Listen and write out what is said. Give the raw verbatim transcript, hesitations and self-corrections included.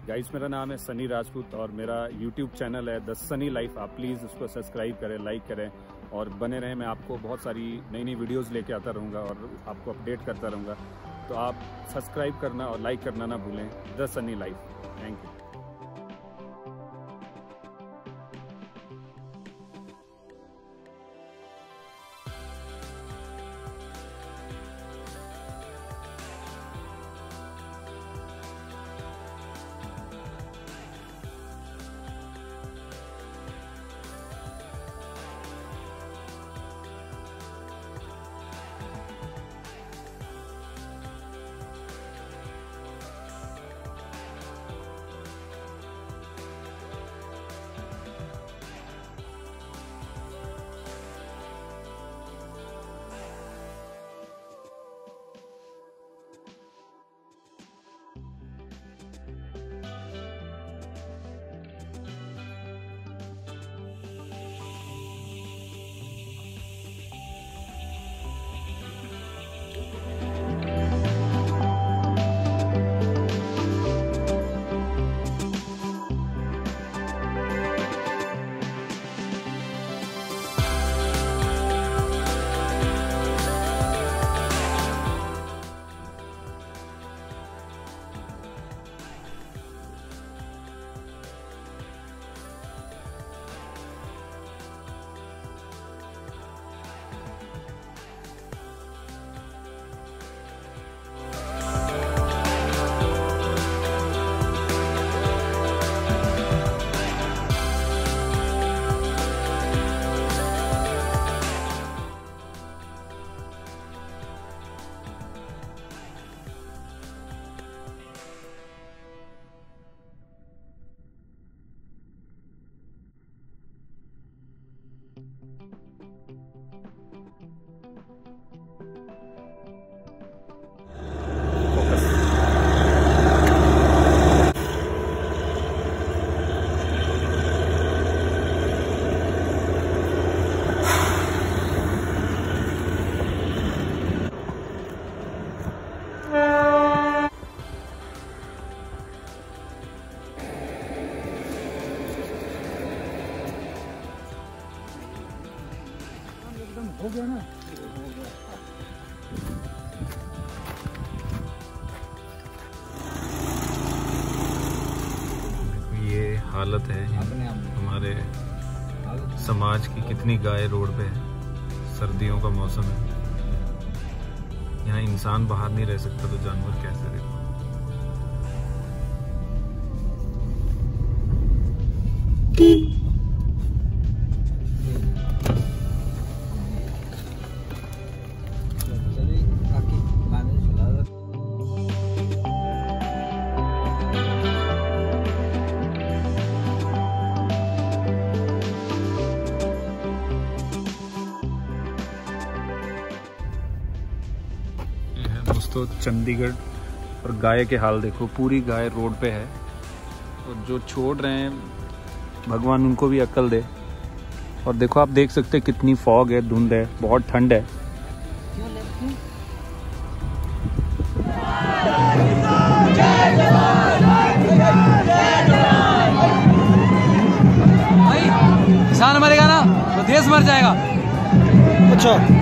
Guys मेरा नाम है सनी राजपूत और मेरा यूट्यूब चैनल है द सनी लाइफ। आप प्लीज़ उसको सब्सक्राइब करें, लाइक करें और बने रहें। मैं आपको बहुत सारी नई नई वीडियोस लेके आता रहूँगा और आपको अपडेट करता रहूँगा। तो आप सब्सक्राइब करना और लाइक करना ना भूलें। The Sunny life. Thank you. हो गया ना। ये हालत है हमारे समाज की। कितनी गाय रोड पे है। सर्दियों का मौसम है, यहाँ इंसान बाहर नहीं रह सकता तो जानवर कैसे देखो। दोस्तों चंडीगढ़ और गाय के हाल देखो। पूरी गाय रोड पे है और जो छोड़ रहे हैं भगवान उनको भी अक्ल दे। और देखो आप देख सकते हैं कितनी फॉग है, धुंध है, बहुत ठंड है। भाई किसान मरेगा ना तो देश मर जाएगा। अच्छा